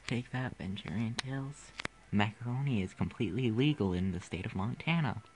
Take that, Venturian Tales. Maccoroni is completely legal in the state of Montana.